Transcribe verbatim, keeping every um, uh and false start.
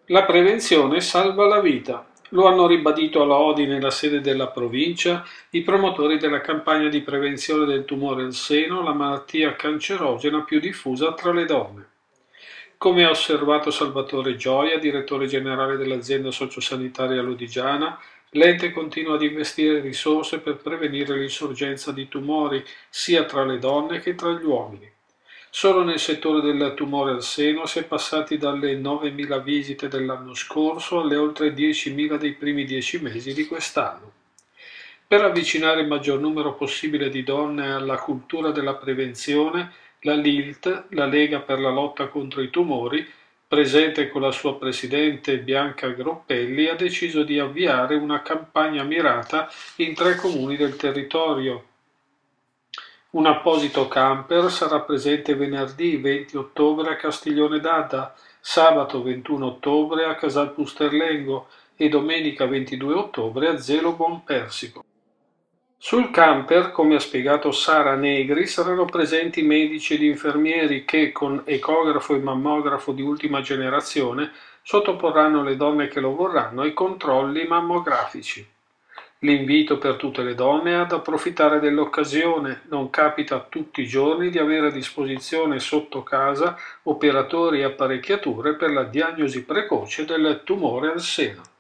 La prevenzione salva la vita. Lo hanno ribadito a Lodi, nella sede della provincia, i promotori della campagna di prevenzione del tumore al seno, la malattia cancerogena più diffusa tra le donne. Come ha osservato Salvatore Gioia, direttore generale dell'azienda sociosanitaria lodigiana, l'ente continua ad investire risorse per prevenire l'insorgenza di tumori sia tra le donne che tra gli uomini. Solo nel settore del tumore al seno si è passati dalle novemila visite dell'anno scorso alle oltre diecimila dei primi dieci mesi di quest'anno. Per avvicinare il maggior numero possibile di donne alla cultura della prevenzione, la L I L T, la Lega per la lotta contro i tumori, presente con la sua presidente Bianca Groppelli, ha deciso di avviare una campagna mirata in tre comuni del territorio. Un apposito camper sarà presente venerdì venti ottobre a Castiglione d'Adda, sabato ventuno ottobre a Casal Pusterlengo e domenica ventidue ottobre a Zelo Buonpersico. Sul camper, come ha spiegato Sara Negri, saranno presenti medici ed infermieri che, con ecografo e mammografo di ultima generazione, sottoporranno le donne che lo vorranno ai controlli mammografici. L'invito per tutte le donne è ad approfittare dell'occasione. Non capita tutti i giorni di avere a disposizione sotto casa operatori e apparecchiature per la diagnosi precoce del tumore al seno.